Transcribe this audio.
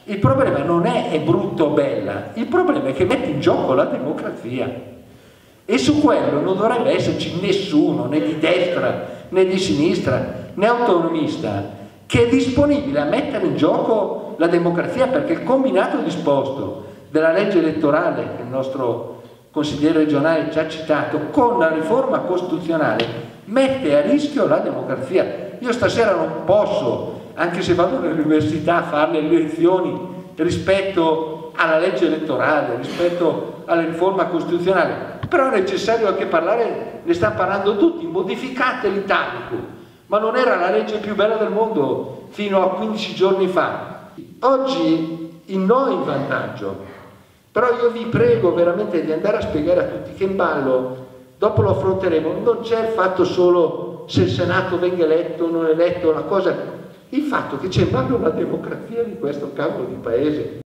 Il problema non è brutta o bella, il problema è che mette in gioco la democrazia. E su quello non dovrebbe esserci nessuno, né di destra né di sinistra, né autonomista, che è disponibile a mettere in gioco la democrazia, perché il combinato disposto della legge elettorale, che il nostro consigliere regionale ci ha citato, con la riforma costituzionale mette a rischio la democrazia. Io stasera non posso, anche se vado all'università, a fare le lezioni rispetto alla legge elettorale, rispetto alla riforma costituzionale, però è necessario anche parlare, ne stanno parlando tutti, modificate l'Italicum, ma non era la legge più bella del mondo fino a 15 giorni fa. Oggi il no è in vantaggio, però io vi prego veramente di andare a spiegare a tutti che in ballo, dopo lo affronteremo, non c'è il fatto solo se il Senato venga eletto o non eletto, il fatto che c'è in ballo la democrazia di questo cavolo di paese.